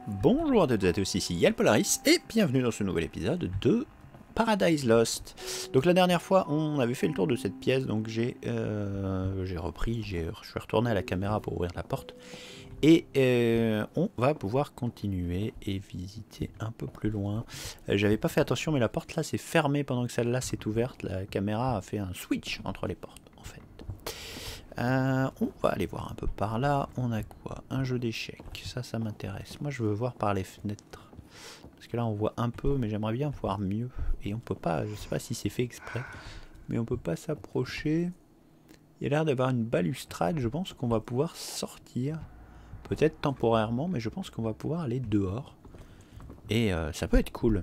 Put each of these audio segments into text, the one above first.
Bonjour à toutes et à tous, ici Yal Polaris et bienvenue dans ce nouvel épisode de Paradise Lost. Donc la dernière fois on avait fait le tour de cette pièce, donc j'ai repris, je suis retourné à la caméra pour ouvrir la porte et on va pouvoir continuer et visiter un peu plus loin. J'avais pas fait attention mais la porte là s'est fermée pendant que celle-là s'est ouverte, la caméra a fait un switch entre les portes en fait. On va aller voir un peu par là. On a quoi? Un jeu d'échecs. Ça m'intéresse. Moi, je veux voir par les fenêtres. Parce que là, on voit un peu, mais j'aimerais bien voir mieux. Et on peut pas, je sais pas si c'est fait exprès, mais on peut pas s'approcher. Il y a l'air d'avoir une balustrade. Je pense qu'on va pouvoir sortir. Peut-être temporairement, mais je pense qu'on va pouvoir aller dehors. Et ça peut être cool.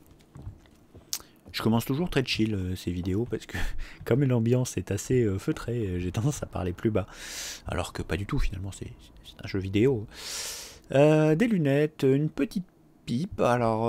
Je commence toujours très chill ces vidéos parce que comme l'ambiance est assez feutrée, j'ai tendance à parler plus bas. Alors que pas du tout finalement, c'est un jeu vidéo. Des lunettes, une petite pipe. Alors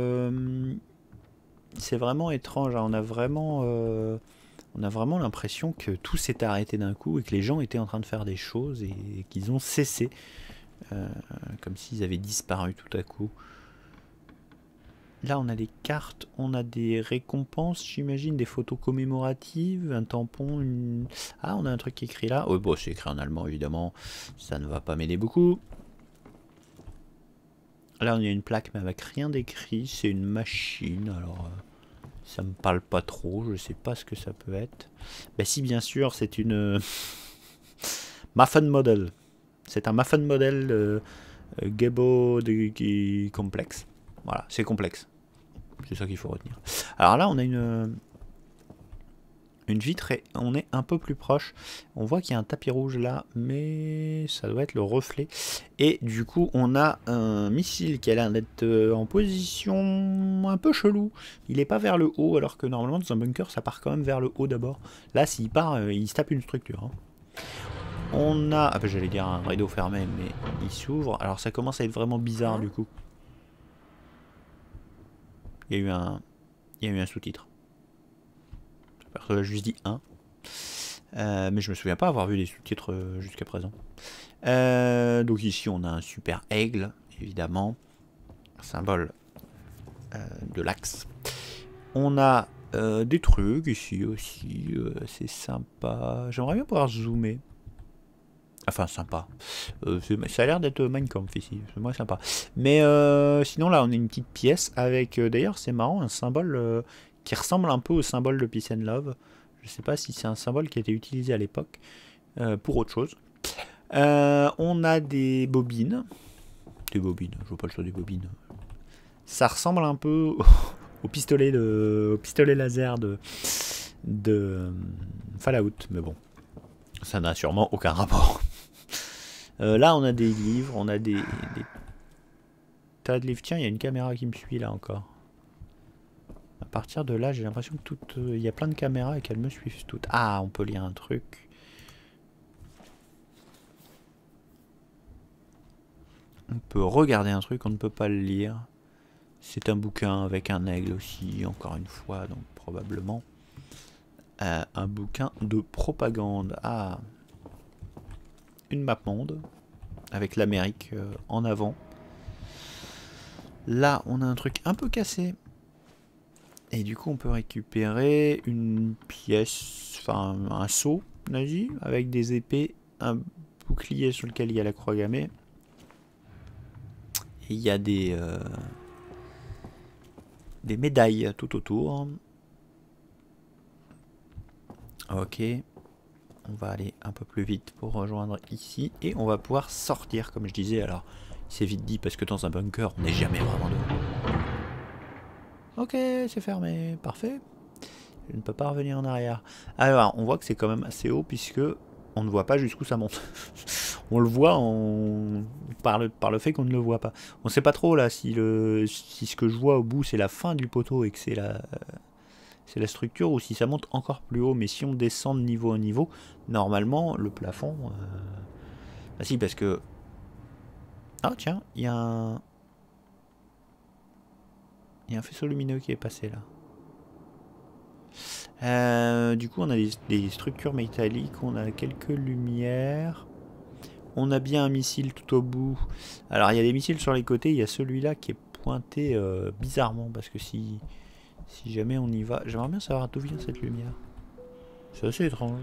c'est vraiment étrange, hein. On a vraiment l'impression que tout s'est arrêté d'un coup et que les gens étaient en train de faire des choses et qu'ils ont cessé. Comme s'ils avaient disparu tout à coup. Là, on a des cartes, on a des récompenses, j'imagine, des photos commémoratives, un tampon, une... Ah, on a un truc écrit là. Oh, bon, c'est écrit en allemand, évidemment. Ça ne va pas m'aider beaucoup. Là, on a une plaque, mais avec rien d'écrit. C'est une machine, alors... ça me parle pas trop, je sais pas ce que ça peut être. Bah si, bien sûr, c'est une... Muffin Model. C'est un Muffin Model Gebo de complexe. Voilà, c'est complexe. C'est ça qu'il faut retenir. Alors là, on a une vitre et on est un peu plus proche. On voit qu'il y a un tapis rouge là, mais ça doit être le reflet. Et du coup, on a un missile qui a l'air d'être en position un peu chelou. Il n'est pas vers le haut, alors que normalement, dans un bunker, ça part quand même vers le haut d'abord. Là, s'il part, il se tape une structure. Hein. On a... Ah bah, j'allais dire un rideau fermé, mais il s'ouvre. Alors ça commence à être vraiment bizarre du coup. Il y a eu un sous-titre. J'ai juste dit 1. Mais je me souviens pas avoir vu des sous-titres jusqu'à présent. Donc ici on a un super aigle, évidemment. Symbole de l'axe. On a des trucs ici aussi. C'est sympa. J'aimerais bien pouvoir zoomer. Enfin sympa. Ça a l'air d'être Minecraft ici. C'est moins sympa. Mais sinon là on a une petite pièce avec d'ailleurs c'est marrant un symbole qui ressemble un peu au symbole de Peace and Love. Je sais pas si c'est un symbole qui a été utilisé à l'époque pour autre chose. On a des bobines. Des bobines, je vois pas le choix des bobines. Ça ressemble un peu au pistolet laser de Fallout, mais bon. Ça n'a sûrement aucun rapport. Là, on a des livres, on a des tas de livres. Tiens, il y a une caméra qui me suit là encore. À partir de là, j'ai l'impression que il y a plein de caméras et qu'elles me suivent toutes. Ah, on peut lire un truc. On peut regarder un truc, on ne peut pas le lire. C'est un bouquin avec un aigle aussi, encore une fois, donc probablement. Un bouquin de propagande. Ah, une map monde avec l'Amérique en avant. Là, on a un truc un peu cassé. Et du coup, on peut récupérer une pièce, enfin un seau nazi avec des épées, un bouclier sur lequel il y a la croix gammée. Et il y a des médailles tout autour. Ok. On va aller un peu plus vite pour rejoindre ici. Et on va pouvoir sortir, comme je disais. Alors, c'est vite dit parce que dans un bunker, on n'est jamais vraiment dehors. Ok, c'est fermé. Parfait. Je ne peux pas revenir en arrière. Alors, on voit que c'est quand même assez haut puisque on ne voit pas jusqu'où ça monte. On le voit par le fait qu'on ne le voit pas. On ne sait pas trop là si ce que je vois au bout c'est la fin du poteau et que c'est la structure ou si ça monte encore plus haut. Mais si on descend de niveau en niveau, normalement le plafond... Bah si, parce que... Ah tiens, il y a un faisceau lumineux qui est passé là. Du coup, on a des structures métalliques, on a quelques lumières. On a bien un missile tout au bout. Alors il y a des missiles sur les côtés, il y a celui-là qui est pointé bizarrement, parce que si jamais on y va... J'aimerais bien savoir d'où vient cette lumière. C'est assez étrange.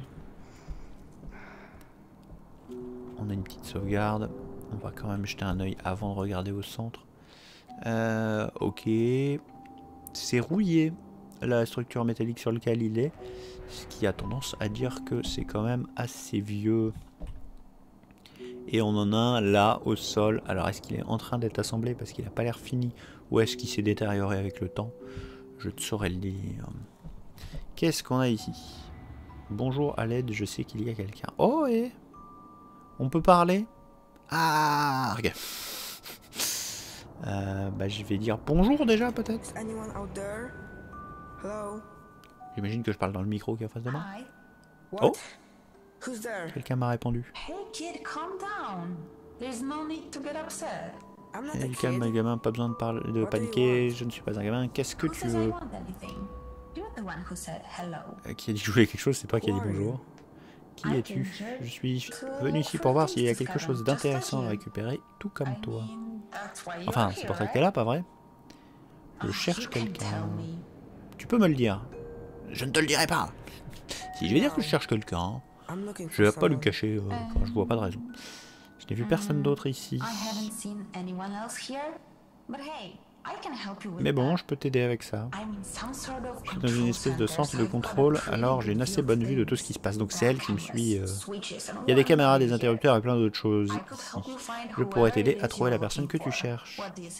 On a une petite sauvegarde. On va quand même jeter un œil avant de regarder au centre. Ok. C'est rouillé, la structure métallique sur laquelle il est. Ce qui a tendance à dire que c'est quand même assez vieux. Et on en a un là au sol. Alors est-ce qu'il est en train d'être assemblé parce qu'il n'a pas l'air fini, ou est-ce qu'il s'est détérioré avec le temps? Je ne saurais le dire. Qu'est-ce qu'on a ici? Bonjour à l'aide, je sais qu'il y a quelqu'un. Oh, et on peut parler? Ah, regarde. Bah, je vais dire bonjour déjà peut-être. J'imagine que je parle dans le micro qui est en face de moi. Oh, quelqu'un m'a répondu. Calme gamin, pas besoin de paniquer, je ne suis pas un gamin. Qu'est-ce que tu veux? Qui a dit que je voulais quelque chose, c'est toi qui a dit bonjour. Qui es-tu? Je suis venu ici pour voir s'il y a quelque chose d'intéressant à récupérer, tout comme toi. Enfin, c'est pour ça que t'es là, pas vrai? Je cherche quelqu'un. Tu peux me le dire? Je ne te le dirai pas. Si je vais dire que je cherche quelqu'un, je vais pas lui cacher quand je vois pas de raison. Je n'ai vu personne d'autre ici. Mais bon, je peux t'aider avec ça. Je suis dans une espèce de centre de contrôle, alors j'ai une assez bonne vue de tout ce qui se passe. Donc c'est elle qui me suit. Il y a des caméras, des interrupteurs et plein d'autres choses ici. Je pourrais t'aider à trouver la personne que tu cherches.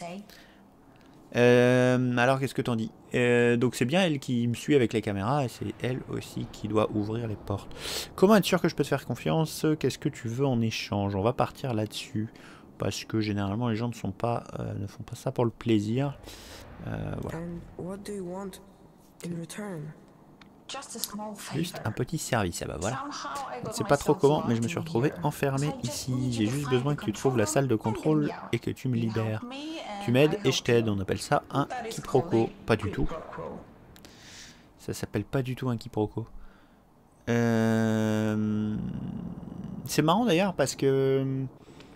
Alors qu'est-ce que t'en dis? Donc c'est bien elle qui me suit avec les caméras et c'est elle aussi qui doit ouvrir les portes. Comment être sûr que je peux te faire confiance? Qu'est-ce que tu veux en échange? On va partir là-dessus. Parce que généralement les gens ne font pas ça pour le plaisir. Voilà. Juste un petit service, ah bah voilà. Je ne sais pas trop comment, mais je me suis retrouvé enfermé ici. J'ai juste besoin que tu trouves la salle de contrôle et que tu me libères. Tu m'aides et je t'aide, on appelle ça un quiproquo. Pas du tout. Ça s'appelle pas du tout un quiproquo. C'est marrant d'ailleurs parce que...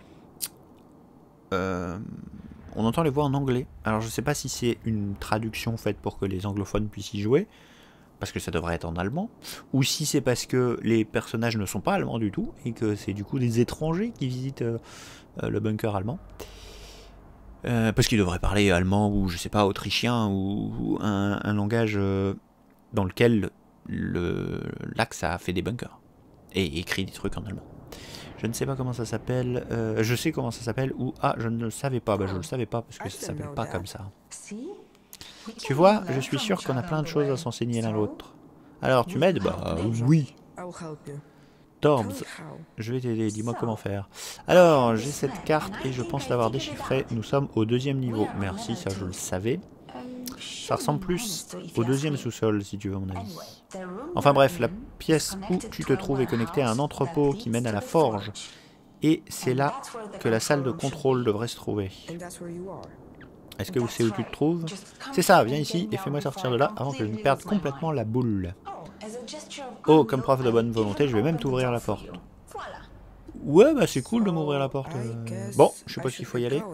on entend les voix en anglais. Alors je sais pas si c'est une traduction faite pour que les anglophones puissent y jouer, parce que ça devrait être en allemand, ou si c'est parce que les personnages ne sont pas allemands du tout, et que c'est du coup des étrangers qui visitent le bunker allemand. Parce qu'ils devraient parler allemand, ou je sais pas, autrichien, ou un langage dans lequel l'Axe a fait des bunkers, et écrit des trucs en allemand. Je ne sais pas comment ça s'appelle. Je sais comment ça s'appelle. Ou ah, je ne le savais pas. Bah, je le savais pas parce que ça s'appelle pas comme ça. Tu vois, je suis sûr qu'on a plein de choses à s'enseigner l'un l'autre. Alors, tu m'aides? Bah oui. Torbs, je vais t'aider. Dis-moi comment faire. Alors, j'ai cette carte et je pense l'avoir déchiffrée. Nous sommes au 2e niveau. Merci, ça je le savais. Ça ressemble plus au 2e sous-sol, si tu veux mon avis. Enfin bref, la pièce où tu te trouves est connectée à un entrepôt qui mène à la forge. Et c'est là que la salle de contrôle devrait se trouver. Est-ce que c'est où tu te trouves? C'est ça, viens ici et fais-moi sortir de là avant que je ne perde complètement la boule. Oh, comme preuve de bonne volonté, je vais même t'ouvrir la porte. Ouais, bah c'est cool de m'ouvrir la porte. Bon, je suppose qu'il faut y aller.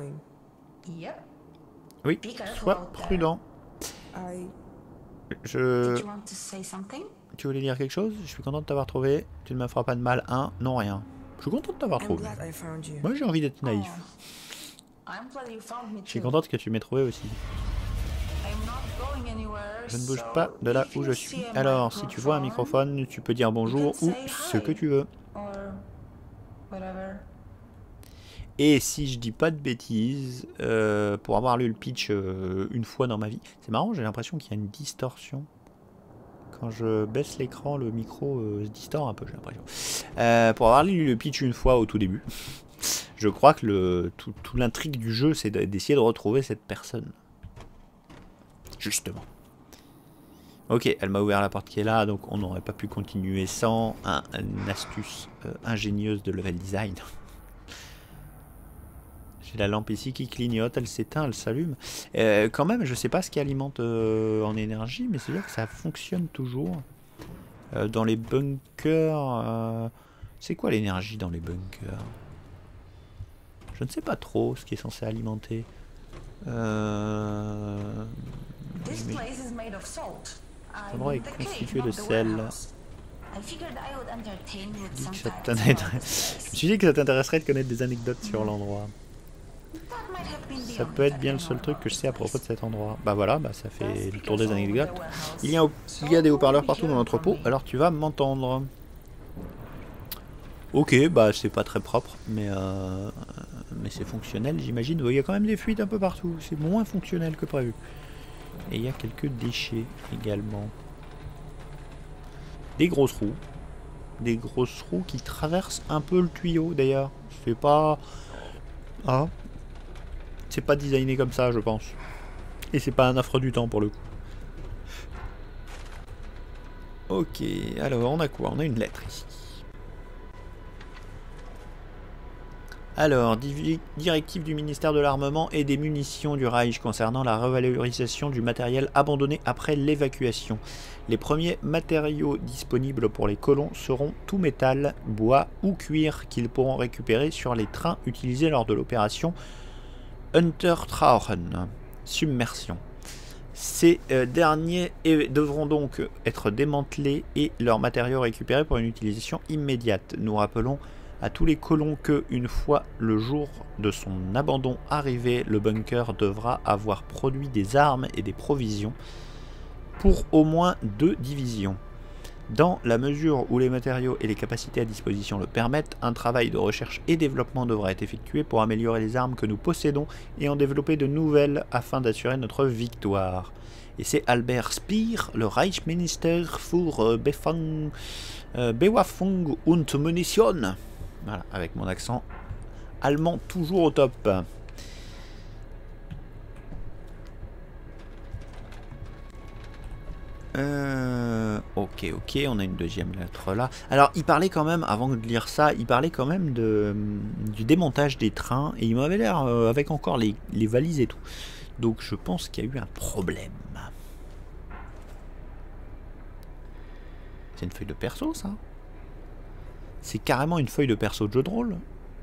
Oui, sois prudent. Tu voulais dire quelque chose? Je suis content de t'avoir trouvé. Tu ne me feras pas de mal. Non, rien. Je suis content de t'avoir trouvé. Moi, j'ai envie d'être naïf. Je suis contente que tu m'aies trouvé aussi. Je ne bouge pas de là où je suis. Alors, si tu vois un microphone, tu peux dire bonjour ou ce que tu veux. Et si je dis pas de bêtises, pour avoir lu le pitch une fois dans ma vie, c'est marrant, j'ai l'impression qu'il y a une distorsion. Quand je baisse l'écran, le micro se distord un peu, j'ai l'impression. Pour avoir lu le pitch une fois au tout début, je crois que tout l'intrigue du jeu, c'est d'essayer de retrouver cette personne. Justement. Ok, elle m'a ouvert la porte qui est là, donc on n'aurait pas pu continuer sans une astuce ingénieuse de level design. J'ai la lampe ici qui clignote, elle s'éteint, elle s'allume. Quand même, je sais pas ce qui alimente en énergie, mais c'est dire que ça fonctionne toujours. Dans les bunkers... c'est quoi l'énergie dans les bunkers? Je ne sais pas trop ce qui est censé alimenter. This Mais place is made of salt. cet I endroit est mean the cave, constitué de not the sel. warehouse. I figured I would entertain you with Je some me suis facts dit about que this je me place. suis dit que ça t'intéresserait de connaître des anecdotes sur l'endroit. That might have been the Ça only peut être fact bien I le know seul truc about que je this sais à propos place. de cet endroit. Bah voilà, bah ça fait That's le tour because des of anecdotes. the warehouse. Il y a des haut-parleurs partout dans l'entrepôt, alors tu vas m'entendre. Ok, bah c'est pas très propre, mais c'est fonctionnel, j'imagine. Il y a quand même des fuites un peu partout, c'est moins fonctionnel que prévu. Et il y a quelques déchets également. Des grosses roues. Des grosses roues qui traversent un peu le tuyau d'ailleurs. C'est pas... Ah. C'est pas designé comme ça, je pense. Et c'est pas un affreux du temps pour le coup. Ok, alors on a quoi? On a une lettre ici. Alors, directive du ministère de l'Armement et des Munitions du Reich concernant la revalorisation du matériel abandonné après l'évacuation. Les premiers matériaux disponibles pour les colons seront tout métal, bois ou cuir qu'ils pourront récupérer sur les trains utilisés lors de l'opération Untertauchen, submersion. Ces derniers devront donc être démantelés et leurs matériaux récupérés pour une utilisation immédiate. Nous rappelons à tous les colons que, une fois le jour de son abandon arrivé, le bunker devra avoir produit des armes et des provisions pour au moins 2 divisions. Dans la mesure où les matériaux et les capacités à disposition le permettent, un travail de recherche et développement devra être effectué pour améliorer les armes que nous possédons et en développer de nouvelles afin d'assurer notre victoire. Et c'est Albert Speer, le Reichsminister für Bewaffnung und Munition. Voilà, avec mon accent allemand toujours au top. Ok, on a une deuxième lettre là. Alors, il parlait quand même, avant de lire ça, il parlait quand même du démontage des trains. Et il m'avait l'air avec encore les valises et tout. Donc, je pense qu'il y a eu un problème. C'est une feuille de perso, ça? C'est carrément une feuille de perso de jeu de rôle.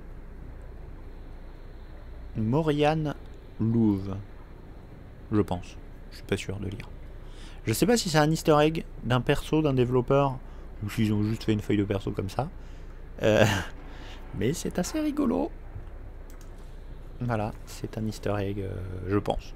Morian Louve. Je pense. Je suis pas sûr de lire. Je sais pas si c'est un easter egg d'un perso, d'un développeur, ou s'ils ont juste fait une feuille de perso comme ça. Mais c'est assez rigolo. Voilà, c'est un easter egg, je pense.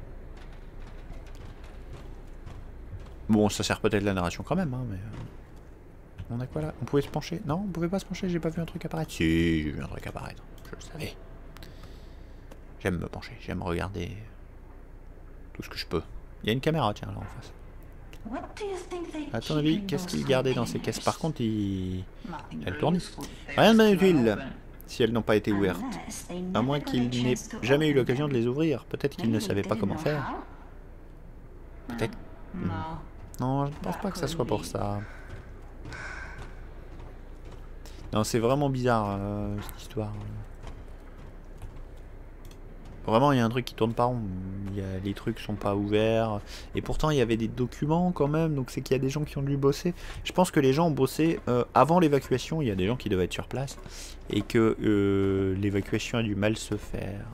Bon, ça sert peut-être la narration quand même, hein, mais... On a quoi là? On pouvait se pencher? Non, on pouvait pas se pencher, j'ai pas vu un truc apparaître. Si, j'ai vu un truc apparaître, je le savais. J'aime me pencher, j'aime regarder tout ce que je peux. Il y a une caméra, tiens, là en face. À ton avis, qu'est-ce qu'il gardait dans ces caisses? Par contre, elle tourne. Rien de bien utile, si elles n'ont pas été ouvertes. À moins qu'il n'ait jamais eu l'occasion de les ouvrir. Peut-être qu'il ne savait pas comment faire. Peut-être. Non, je ne pense pas que ça soit pour ça. Non, c'est vraiment bizarre, cette histoire. Vraiment, il y a un truc qui tourne pas rond. Les trucs sont pas ouverts. Et pourtant, il y avait des documents quand même. Donc, c'est qu'il y a des gens qui ont dû bosser. Je pense que les gens ont bossé avant l'évacuation. Il y a des gens qui devaient être sur place. Et que l'évacuation a dû mal se faire.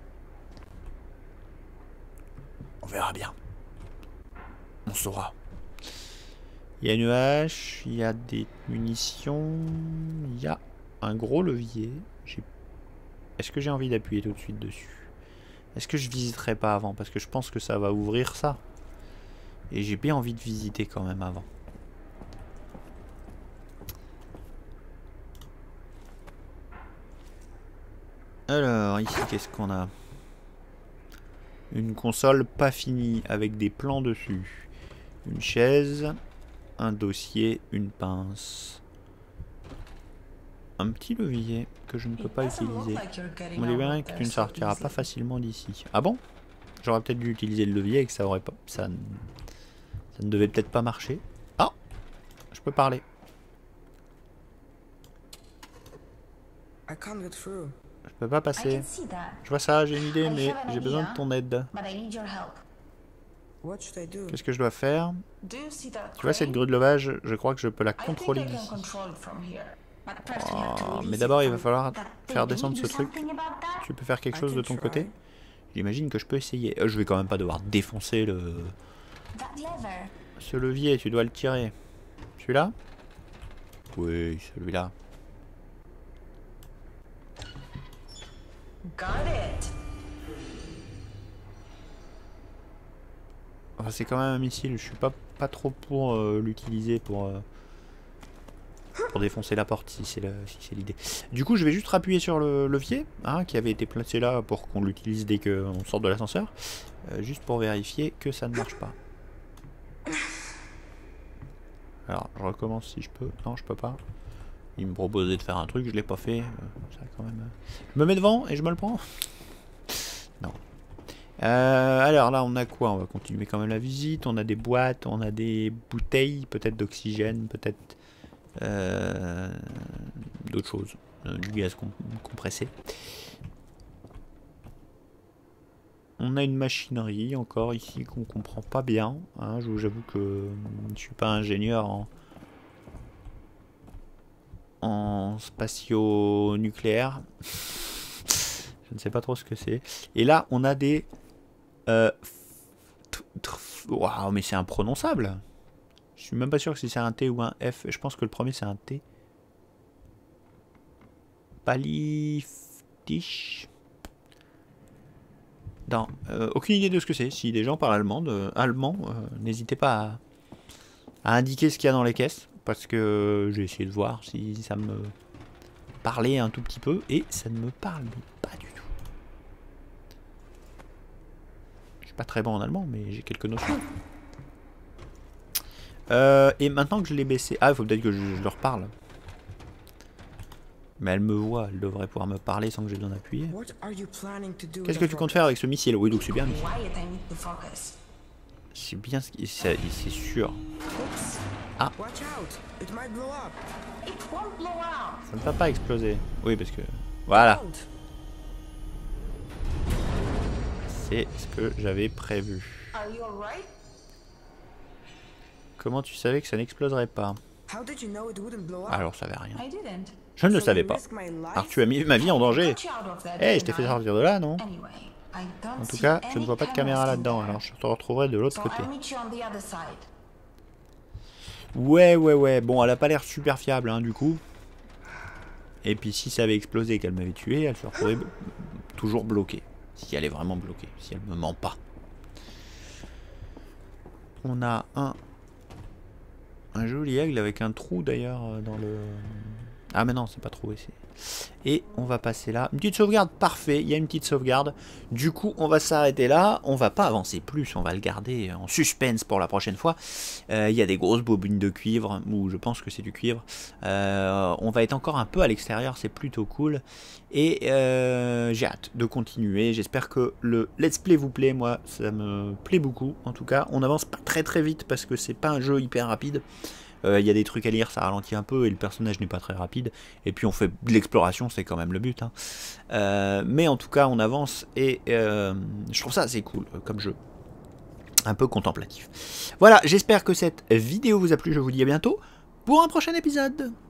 On verra bien. On saura. Il y a une hache. Il y a des munitions. Il y a un gros levier. Est-ce que j'ai envie d'appuyer tout de suite dessus? Est-ce que je visiterai pas avant? Parce que je pense que ça va ouvrir ça. Et j'ai bien envie de visiter quand même avant. Alors, ici, qu'est-ce qu'on a? Une console pas finie avec des plans dessus. Une chaise, un dossier, une pince. Un petit levier que je ne peux pas utiliser. On dit bien que tu ne sortiras pas facilement d'ici. Ah bon? J'aurais peut-être dû utiliser le levier et que ça aurait pas... Ça ne devait peut-être pas marcher. Ah! Je peux parler. Je peux pas passer. Je vois ça, j'ai une idée, mais j'ai besoin de ton aide. Qu'est-ce que je dois faire? Tu vois cette grue de levage? Je crois que je peux la contrôler d'ici. But first we have to Oh, release mais it d'abord il va from falloir that faire thing. descendre Do ce truc. something about that? Tu peux faire quelque I chose de can ton try. côté? J'imagine que je peux essayer. Je vais quand même pas devoir défoncer That lever. ce levier, tu dois le tirer. Celui-là? Oui, celui-là. Got it. Enfin, c'est quand même un missile, je suis pas trop pour l'utiliser pour défoncer la porte si c'est l'idée. Du coup je vais juste rappuyer sur le levier hein, qui avait été placé là pour qu'on l'utilise dès qu'on sort de l'ascenseur. Juste pour vérifier que ça ne marche pas. Alors je recommence si je peux. Non je peux pas. Il me proposait de faire un truc, je l'ai pas fait. Ça quand même, Je me mets devant et je me le prends. Non. Alors là on a quoi? On va continuer quand même la visite. On a des boîtes, on a des bouteilles, peut-être d'oxygène, peut-être d'autres choses, du gaz compressé. On a une machinerie encore ici qu'on comprend pas bien. Hein, j'avoue que je suis pas ingénieur en spatio-nucléaire. Je ne sais pas trop ce que c'est. Et là on a des waouh, mais c'est imprononçable. Je suis même pas sûr que si c'est un T ou un F. Je pense que le premier c'est un T. Paliftisch. Non, aucune idée de ce que c'est. Si des gens parlent allemand, n'hésitez pas à indiquer ce qu'il y a dans les caisses. Parce que j'ai essayé de voir si ça me parlait un tout petit peu. Et ça ne me parle pas du tout. Je suis pas très bon en allemand, mais j'ai quelques notions. Et maintenant que je l'ai baissé... Ah, il faut peut-être que je leur parle. Mais elle me voit, elle devrait pouvoir me parler sans que j'ai besoin d'appuyer. Qu'est-ce que tu comptes faire avec ce missile? Oui, donc c'est bien. Wyatt, I need to focus. C'est bien ce qui... C'est sûr. Ah. It won't blow out. Ça ne va pas exploser. Oui, parce que... Voilà. C'est ce que j'avais prévu. Are you alright? Comment tu savais que ça n'exploserait pas? Alors, ça savait rien. I didn't. Je ne le savais pas. Alors, tu as mis ma vie en danger. Got you out of that, Eh, je t'ai fait didn't I? sortir de là, non? Anyway, I don't En tout see cas, je ne any vois pas de caméra cameras in là-dedans. there. Alors, je te retrouverai de l'autre So côté. I'll meet you on the other side. Ouais. Bon, elle a pas l'air super fiable, hein, du coup. Et puis, si ça avait explosé et qu'elle m'avait tué, elle se retrouverait toujours bloquée. Si elle est vraiment bloquée. Si elle me ment pas. On a un joli aigle avec un trou d'ailleurs dans le... Ah mais non, c'est pas trouvé. Et on va passer là. Une petite sauvegarde, parfait. Il y a une petite sauvegarde. Du coup, on va s'arrêter là. On va pas avancer plus. On va le garder en suspense pour la prochaine fois. Il y a des grosses bobines de cuivre, ou je pense que c'est du cuivre. On va être encore un peu à l'extérieur. C'est plutôt cool. Et j'ai hâte de continuer. J'espère que le let's play vous plaît. Moi, ça me plaît beaucoup. En tout cas, on avance pas très vite parce que c'est pas un jeu hyper rapide. Il y a des trucs à lire, ça ralentit un peu et le personnage n'est pas très rapide. Et puis on fait de l'exploration, c'est quand même le but. Hein. Mais en tout cas, on avance et je trouve ça assez cool comme jeu. Un peu contemplatif. Voilà, j'espère que cette vidéo vous a plu. Je vous dis à bientôt pour un prochain épisode.